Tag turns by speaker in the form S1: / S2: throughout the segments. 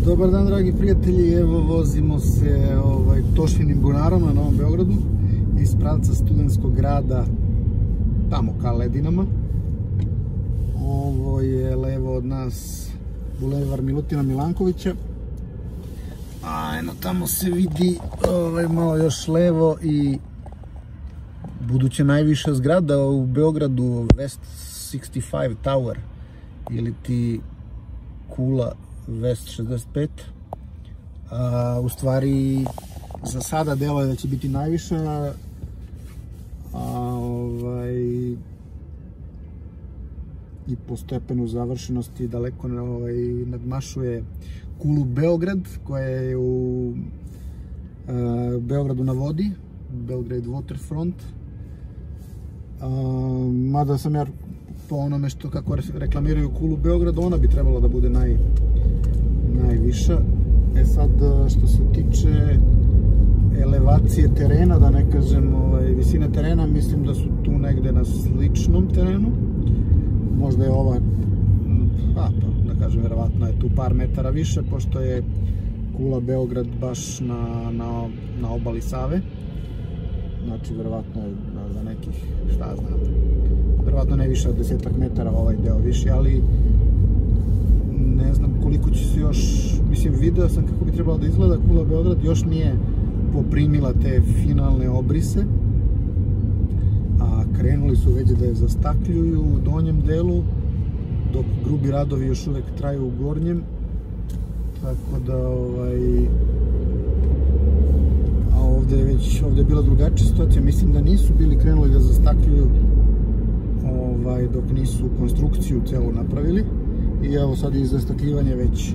S1: Dobar dan, dragi prijatelji, evo vozimo se Tošvinim bunarom na Novom Beogradu iz pravca Studentskog grada tamo ka Ledinama. Ovo je levo od nas Bulevar Milutina Milankovića, a eno tamo se vidi malo još levo i buduće najviša zgrada u Beogradu, West 65 Tower ili ti kula West 65. U stvari za sada delo je da će biti najviša, i po stepenu završenosti daleko nadmašuje kulu Beograd koja je u Beogradu na vodi, Belgrade Waterfront. Mada sam ja po onome što kako reklamiraju kulu Beograd, ona bi trebala da bude najviša. Sad, što se tiče elevacije terena, da ne kažem visine terena, mislim da su tu negde na sličnom terenu. Možda je ova, da kažem, verovatno je tu par metara više, pošto je kula Beograd baš na obali Save. Znači, verovatno je za nekih, šta znam, verovatno ne više od 10 metara ovaj deo više, ali ne znam koliko će se još, mislim, video sam kako bi trebalo da izgleda kula Beograd, još nije poprimila te finalne obrise, a krenuli su već da je zastakljuju u donjem delu, dok grubi radovi još uvek traju u gornjem, tako da a ovde je bila drugačija situacija. Mislim da nisu bili krenuli da zastakljuju dok nisu konstrukciju celu napravili, i evo sad je i zastakljivanje već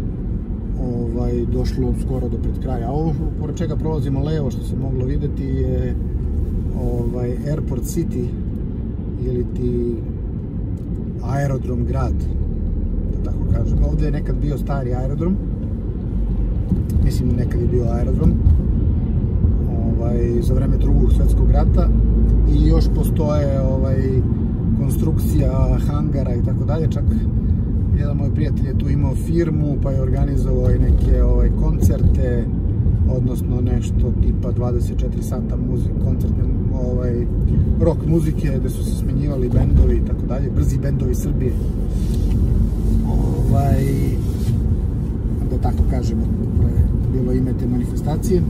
S1: došlo skoro do pred kraja. A ovo pored čega prolazimo levo, što se moglo videti, je Airport City ili ti aerodrom grad, da tako kažem. Ovde je nekad bio stari aerodrom, mislim nekad je bio aerodrom za vreme Drugog svetskog rata, i još postoje konstrukcija hangara i tako dalje. Čak jedan moj prijatelj je tu imao firmu, pa je organizovao i neke koncerte, odnosno nešto tipa 24 sata koncertne rock muzike, gde su se smenjivali bendovi i tako dalje, brzi bendovi Srbije, da tako kažemo, bilo ime te manifestacije.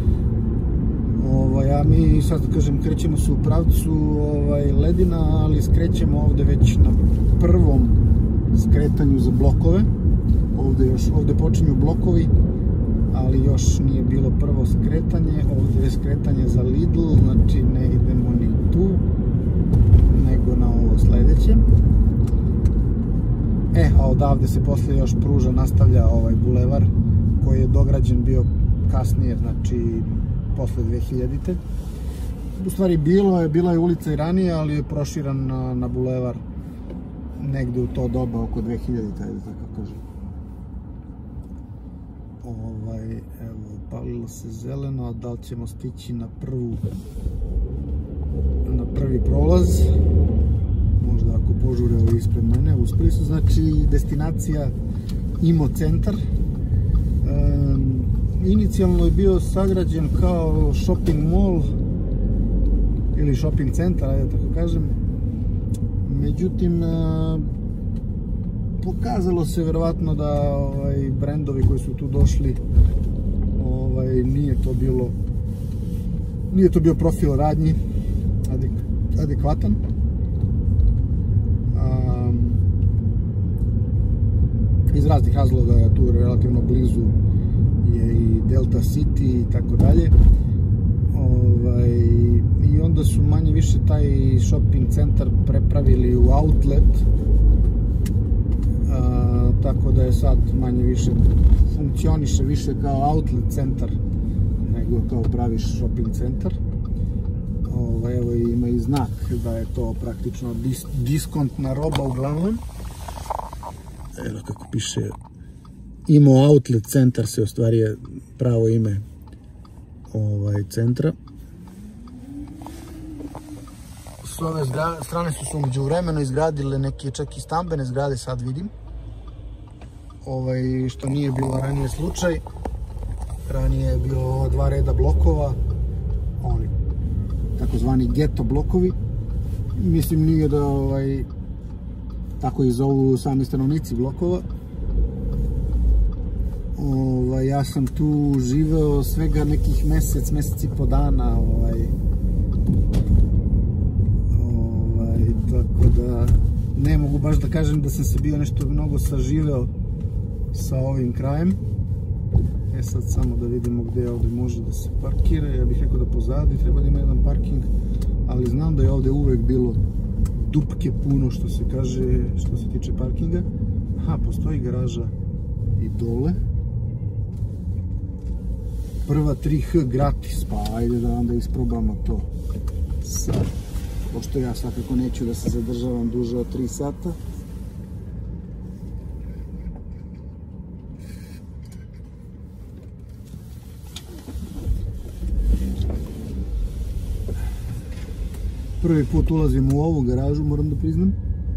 S1: A mi sad, da kažem, krećemo se u pravcu Ledina, ali skrećemo ovde već na prvom skretanju za blokove. Ovde počinju blokovi, ali još nije bilo prvo skretanje. Ovde je skretanje za Lidl, znači ne idemo ni tu, nego na ovo sledeće. A odavde se posle još pruža, nastavlja bulevar koji je dograđen bio kasnije, znači posle 2000-te. U stvari bila je ulica i ranije, ali je proširan na bulevar negde u to doba oko 2000-te, ajde tako kažem. Evo, palilo se zeleno, a da li ćemo stići na prvi prolaz? Možda ako požure ovi ispred mene. Uspeli su, znači, destinacija IMO centar. Inicijalno je bio sagrađen kao shopping mall ili shopping centar, ajde tako kažem. Međutim, pokazalo se verovatno da brendovi koji su tu došli, nije to bio profil radnji adekvatan. Iz raznih razloga, tu relativno blizu je i Delta City i tako dalje. I onda su manje više taj shopping centar prepravili u outlet, tako da je sad manje više funkcioniše više kao outlet centar nego kao pravi shopping centar. Evo, ima i znak da je to praktično diskontna roba uglavnom. Evo kako piše IMO outlet centar, se ostvari je pravo ime centra. S ove strane su umeđu vremenu izgradile neke čak i stambene zgrade, sad vidim. što nije bilo ranije slučaj. Ranije je bilo 2 reda blokova, oni takozvani geto blokovi. Mislim, nije da tako i zovu sami stanovnici blokova. Ja sam tu živeo svega nekih mesec i po dana, tako da ne mogu baš da kažem da sam se bio nešto mnogo saživeo sa ovim krajem. Sad samo da vidimo gde ovde može da se parkira. Ja bih rekao da pozadi treba da ima jedan parking, ali znam da je ovde uvek bilo dupke puno, što se kaže, što se tiče parkinga. Aha, postoji garaža i dole. Prva 3H gratis, pa ajde da onda isprobamo to sad. Pošto ja svakako neću da se zadržavam duže od 3 sata. Prvi put ulazim u ovu garažu, moram da priznam.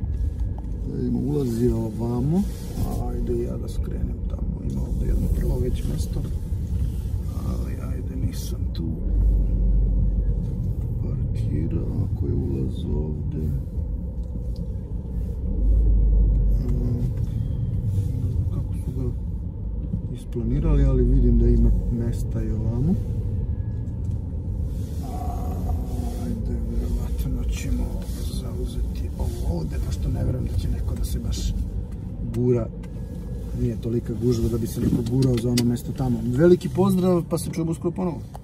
S1: Ulazi ovamo. Ajde ja da skrenem tamo. Ima ovde jedno prvo već mesto. Ali ajde, nisam tu parkirao. Ako je ulaz ovde. Kako su ga isplanirali, ali vidim da ima mesta i ovamo. Ćemo zauzeti ovo ovde, pošto ne verujem da će neko da se baš gura. Nije tolika gužva da bi se neko gurao za ono mesto tamo. Veliki pozdrav, pa se čujemo uskoro ponovo.